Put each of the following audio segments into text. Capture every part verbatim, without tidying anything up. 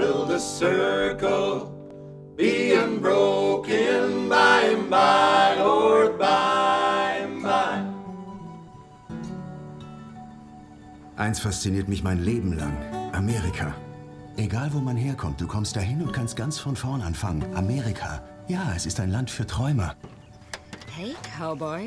build a circle, be unbroken by and by, Lord, by and by. Eins fasziniert mich mein Leben lang. Amerika. Egal, wo man herkommt, du kommst dahin und kannst ganz von vorn anfangen. Amerika. Ja, es ist ein Land für Träumer. Hey, Cowboy.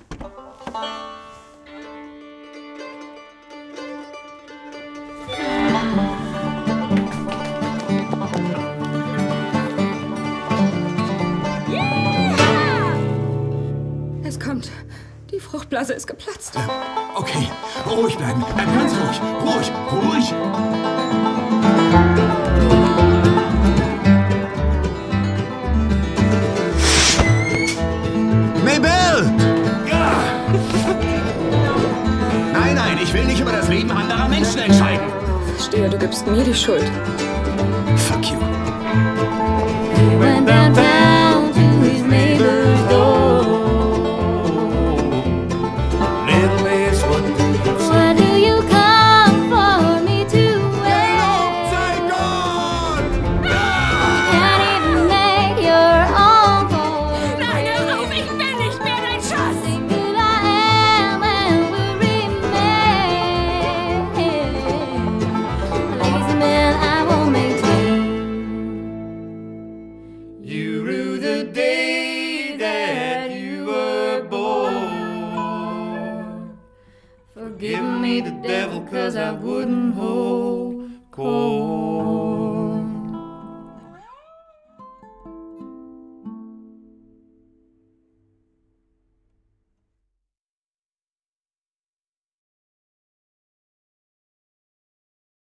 Es kommt. Die Fruchtblase ist geplatzt. Äh, okay, ruhig bleiben. Bleib ganz ruhig. Ruhig, ruhig. Mabel! Ja! Nein, nein, ich will nicht über das Leben anderer Menschen entscheiden. Verstehe, du gibst mir die Schuld. Fuck you. He went downtown to his neighbor's door. What do you come for me to wear? Take on! You can't even make your own call. Nein, hör auf, ich will nicht mehr dein Schatz! Think that I am and will remain. Lazy man, I won't maintain. You rue the day that you were born. Forgive me the devil, cause I wouldn't hold court.